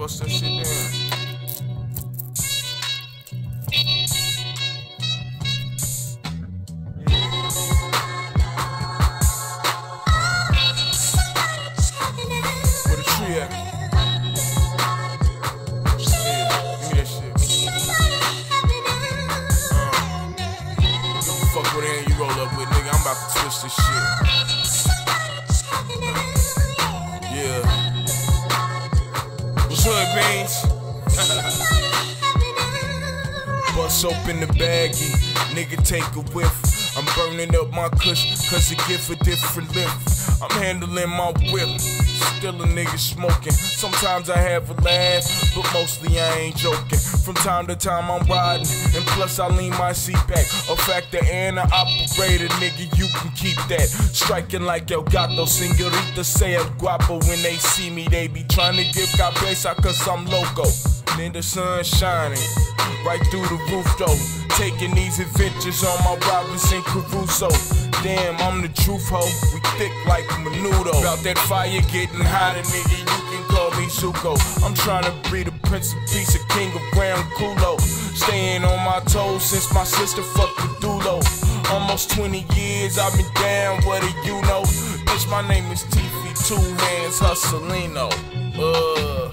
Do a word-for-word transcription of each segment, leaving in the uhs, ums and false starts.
bust that shit down. Where the tree at? Yeah, give me that shit. Uh, fuck with hand you roll up with, nigga. I'm about to twist this shit. Yeah. What's hood, Beans? Bust open the baggie, nigga take a whiff. I'm burning up my kush, cause it give a different lift. I'm handling my whip, still a nigga smoking. Sometimes I have a laugh, but mostly I ain't joking. From time to time I'm riding, and plus I lean my seat back. A factor and an operator, nigga, you can keep that. Striking like El Gato, señorita say El Guapo. When they see me, they be trying to give cabeza, cause I'm loco. Then the sun shining right through the roof though. Taking these adventures on my Robinson Crusoe. Damn, I'm the truth ho. We thick like menudo. About that fire getting hotter, nigga, you can call me Zuko. I'm trying to be the Prince of Peace, a king of Grand Kulo. Staying on my toes since my sister fucked with Dulo. Almost twenty years I've been down, what do you know? Bitch, my name is T V Two Hands Hustlino. Uh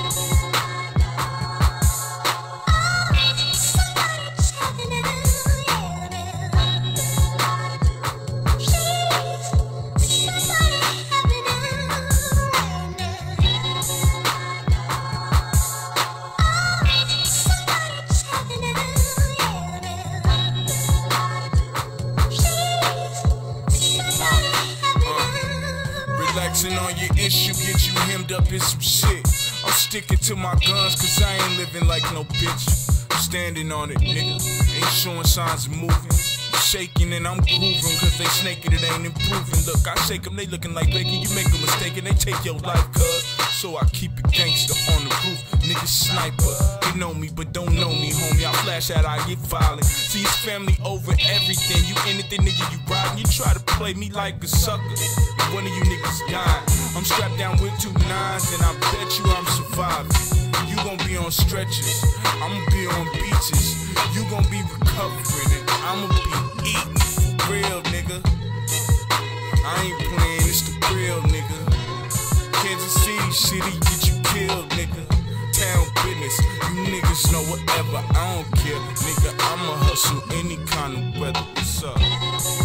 Relaxing on your issue, get you hemmed up in some shit. I'm sticking to my guns, cause I ain't living like no bitch. I'm standing on it, nigga. Ain't showing signs of moving. Shaking and I'm grooving, cause they snaking, it ain't improving. Look, I shake them, they looking like bacon. You make a mistake and they take your life, cuz. So I keep it gangster on the roof. Nigga sniper, they know me but don't know me, homie. I flash out, I get violent. See, it's family over everything. You anything, nigga, you riding. You try to play me like a sucker. One of you niggas dying. I'm strapped down with two nines, and I bet you I'm surviving. You gon' be on stretchers, I'ma be on beaches. You gon' be recovering, and I'ma be eating for real, nigga. I ain't playing, it's the real, nigga. Kansas City, shitty, get you killed, nigga. Town business, you niggas know whatever, I don't care, nigga. I'ma hustle any kind of weather. What's up?